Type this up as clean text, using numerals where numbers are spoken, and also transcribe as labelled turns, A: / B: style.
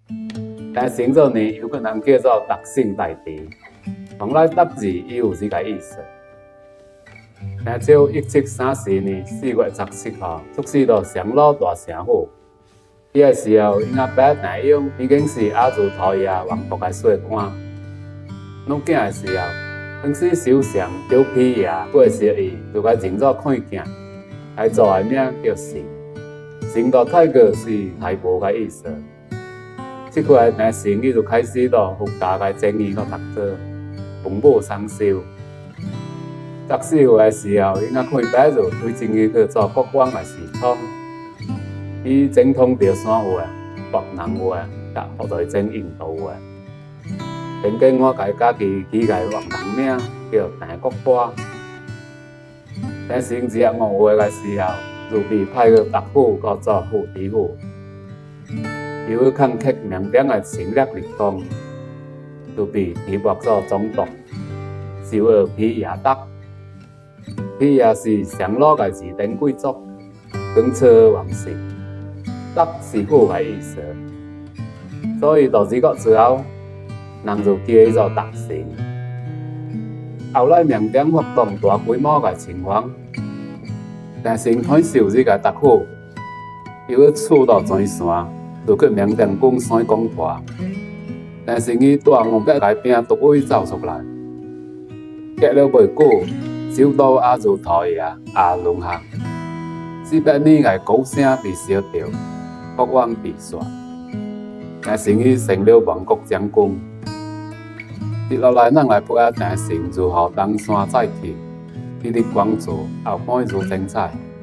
A: 但星座呢，有个人叫做德性大帝，从来德字伊有这个意思。但照1734年4月17号，出世到上老大城府。迄个时候，因阿伯内容已经是阿祖土爷王国的细官。弄囝的时候，当时首相刘皮爷过世伊，就甲认作看囝，还做个名叫神。神道太过是太无个意思。即块男神伊就开始到复杂个争议个读做，父母双修。14岁的时候，因阿看伯就推荐伊去做国王的侍从。伊精通潮汕话、越南话，甲学到精印度话。曾经我家家己起个越南名叫陈国华。但是只有5岁的时候，就被派去特府做副知府。由于抗击缅甸的侵略力量，就被提拔做总督，授予皮亚德。皮亚是上老的二等贵族，光车王室。德是好的意思，所以到这个之后，人就叫伊做德神。后来缅甸发动大规模的侵犯，但是看受这个特府，由于厝到全山，就去缅甸攻山攻破。但是伊大王要来拼独位走出来，隔了袂久，首都阿祖土爷也沦陷，400年的鼓声被烧掉。国王被杀，但是伊成了亡国将军。接落来，咱来不下但是如何登山再起，日日关注后半如精彩。